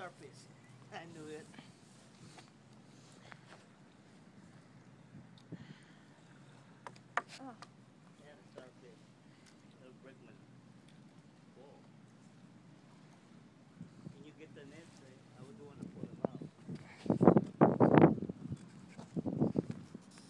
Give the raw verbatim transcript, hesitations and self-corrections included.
starfish. I knew it. Oh. Yeah, the starfish. It'll break my